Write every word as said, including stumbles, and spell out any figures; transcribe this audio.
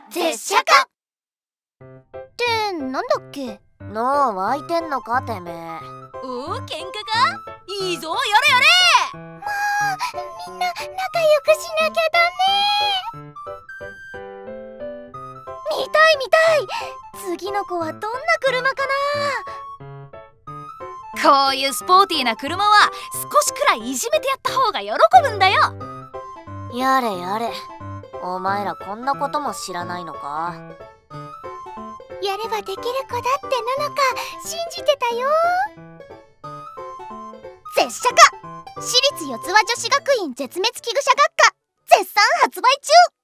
拙者かってなんだっけ。 脳湧いてんのかてめえ。 おお、喧嘩か。いいぞ、やれやれ。 もうみんな仲良くしなきゃだね。見たい見たい。次の子はどんな車かな。 こういうスポーティーな車は少しくらいいじめてやった方が喜ぶんだよ。 やれやれ、お前らこんなことも知らないのか。 やればできる子だってなのか信じてたよ。拙者か。私立四ツ葉女子学院絶滅危惧者学科絶賛発売中。